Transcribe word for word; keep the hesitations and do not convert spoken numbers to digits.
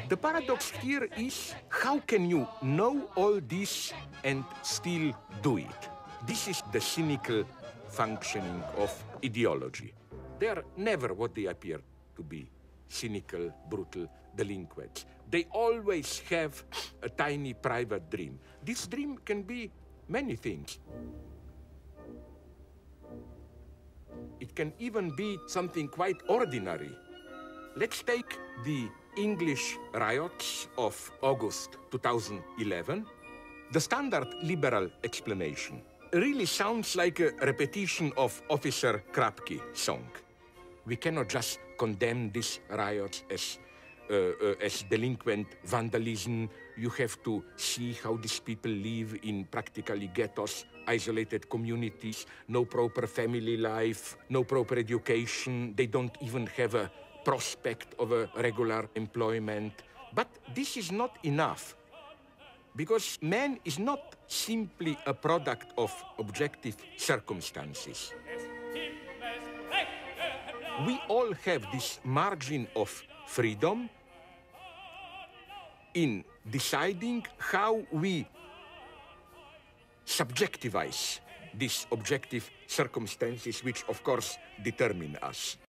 The paradox here is, how can you know all this and still do it? This is the cynical functioning of ideology. They are never what they appear to be: cynical, brutal delinquents. They always have a tiny private dream. This dream can be many things. It can even be something quite ordinary. Let's take the English riots of August two thousand eleven. The standard liberal explanation really sounds like a repetition of Officer Krapke song. We cannot just condemn these riots as, uh, uh, as delinquent vandalism. You have to see how these people live in practically ghettos, isolated communities, no proper family life, no proper education. They don't even have a prospect of a regular employment. But this is not enough, because man is not simply a product of objective circumstances. We all have this margin of freedom in deciding how we subjectivize these objective circumstances, which of course determine us.